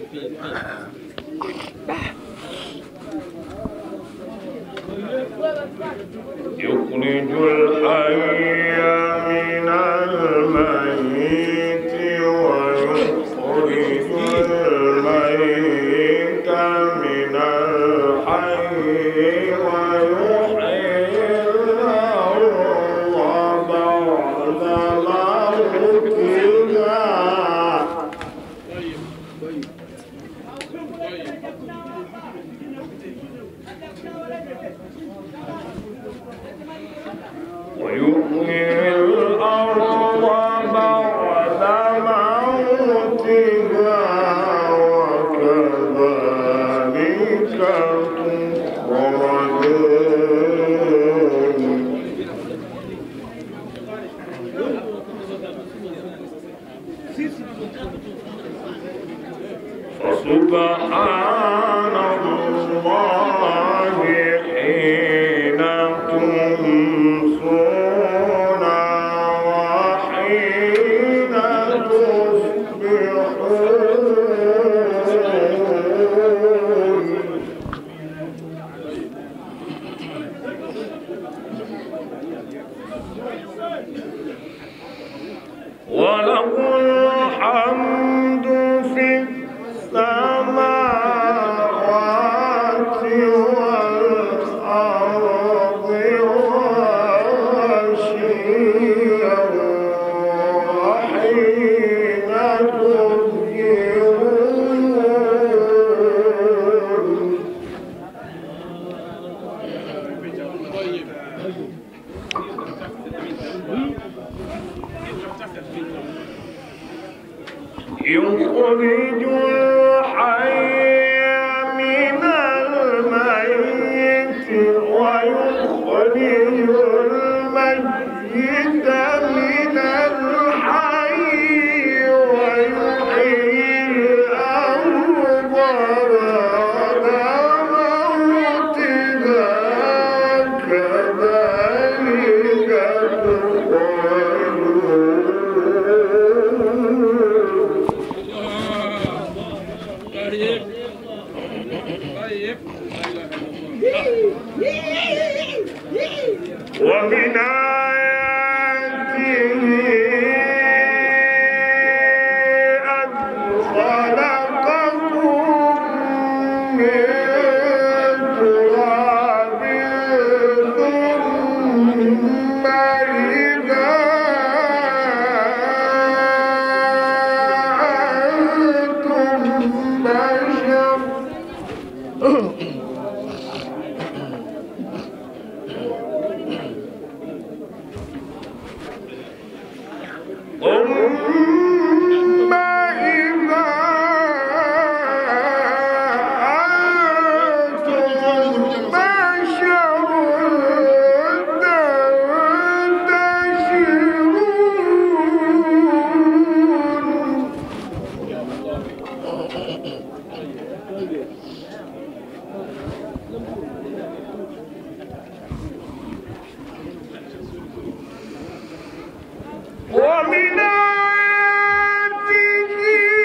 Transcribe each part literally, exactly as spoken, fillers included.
يخرج الحي من الميت ويخرج الميت من الحي ويحيي الأرض بعد موتها ويحيي الأرض بعد موتها وكذلك تخرجون. فسبحان الله حين تمسون وحين تصبحون. وله الحمد في السماوات والأرض وعشيا وحين تظهرون. يخرج الحي من الميت ويخرج الميت من الحي ويحيي الأرض بعد موتها كذلك تخرجون. ومن آياته أن خلقكم من تراب ثم إذا أنتم بشر ثم إذا أنتم بشر ومن آياته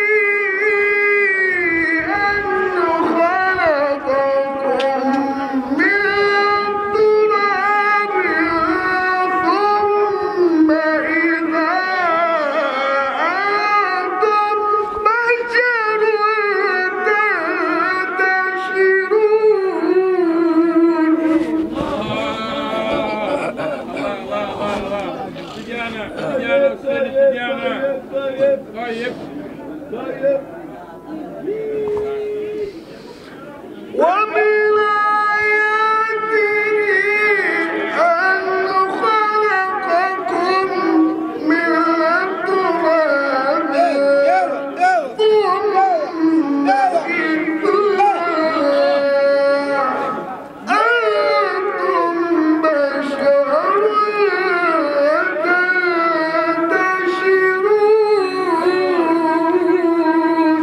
أن خلقكم من تراب ثم إذا أنتم بشر ومن آياته أن خلقكم من تراب ثم إذا أنتم بشر تنتشرون.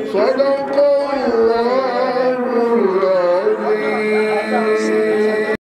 صدق